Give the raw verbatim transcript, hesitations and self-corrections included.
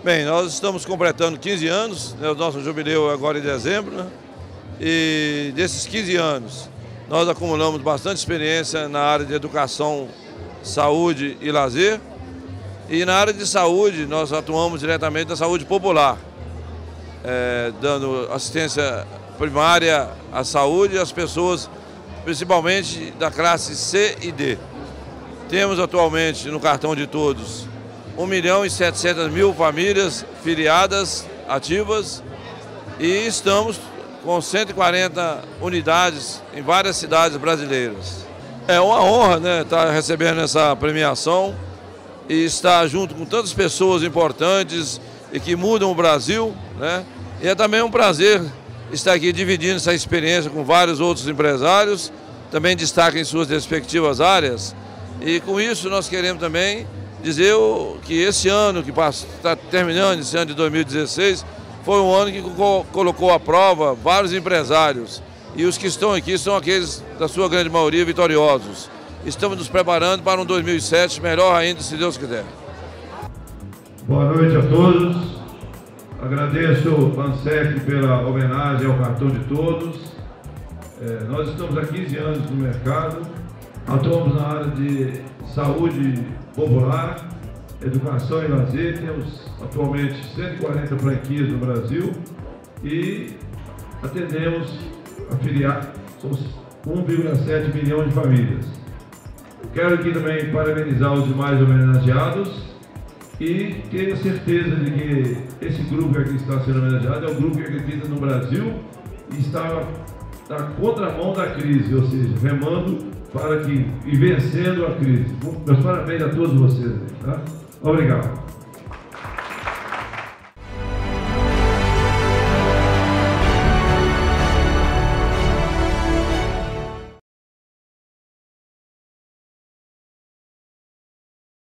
Bem, nós estamos completando quinze anos, né, o nosso jubileu é agora em dezembro, né, e desses quinze anos nós acumulamos bastante experiência na área de educação, saúde e lazer, e na área de saúde nós atuamos diretamente na saúde popular, é, dando assistência primária à saúde às pessoas, principalmente da classe C e D. Temos atualmente no cartão de todos um milhão e setecentas mil famílias filiadas, ativas, e estamos com cento e quarenta unidades em várias cidades brasileiras. É uma honra, né, estar recebendo essa premiação e estar junto com tantas pessoas importantes e que mudam o Brasil, né? E é também um prazer estar aqui dividindo essa experiência com vários outros empresários, também destacam em suas respectivas áreas, e com isso nós queremos também dizer que esse ano que está terminando, esse ano de dois mil e dezesseis, foi um ano que colocou à prova vários empresários. E os que estão aqui são aqueles, da sua grande maioria, vitoriosos. Estamos nos preparando para um dois mil e sete melhor ainda, se Deus quiser. Boa noite a todos. Agradeço ao ANSEC pela homenagem ao cartão de todos. É, nós estamos há quinze anos no mercado. Atuamos na área de saúde popular, educação e lazer. Temos atualmente cento e quarenta franquias no Brasil e atendemos afiliados, somos um vírgula sete milhão de famílias. Quero aqui também parabenizar os demais homenageados e tenho certeza de que esse grupo que aqui está sendo homenageado é um grupo que acredita no Brasil e está na contramão da crise, ou seja, remando para que, e vencendo a crise. Meus parabéns a todos vocês. Tá? Obrigado.